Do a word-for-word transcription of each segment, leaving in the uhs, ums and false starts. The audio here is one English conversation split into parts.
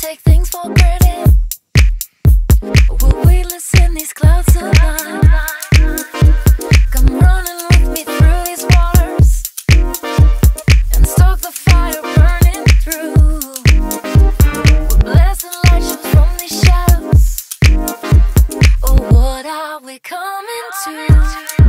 take things for granted. We're weightless in these clouds sublime. Come running with me through these waters and stoke the fire burning through. We're blasting light shows from these shadows. Oh, what are we coming to?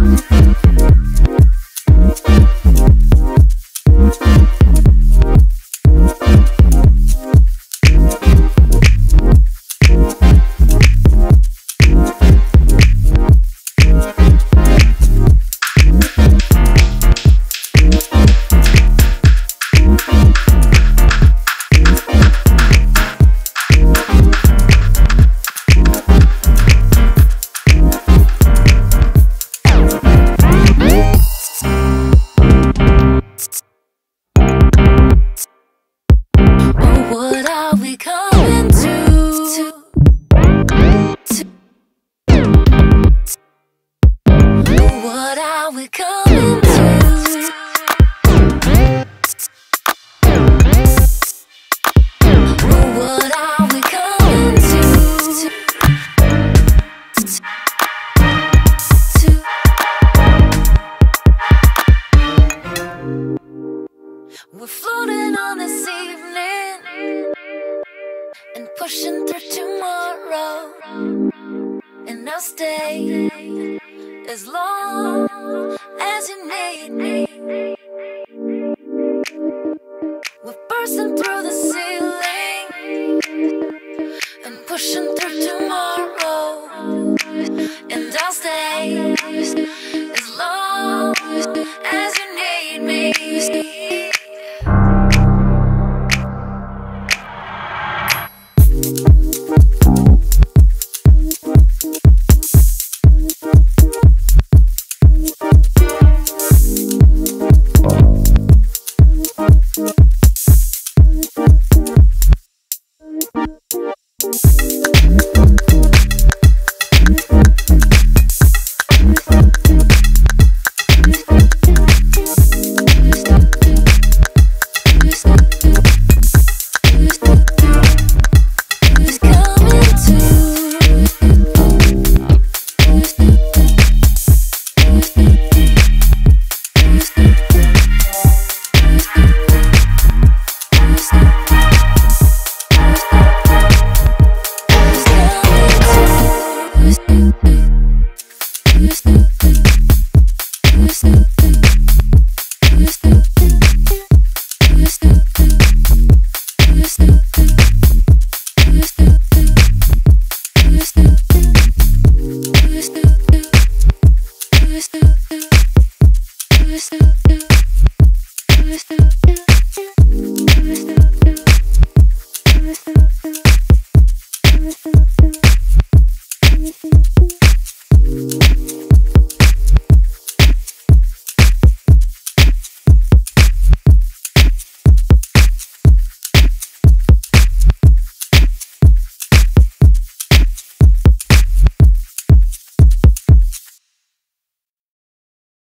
What are we coming to? What are we coming to? What are we coming to? We're floating on this evening and pushing through tomorrow, and I'll stay as long as you need me. We're bursting through the ceiling and pushing through tomorrow, and I'll stay as long as you need me. We'll be right back.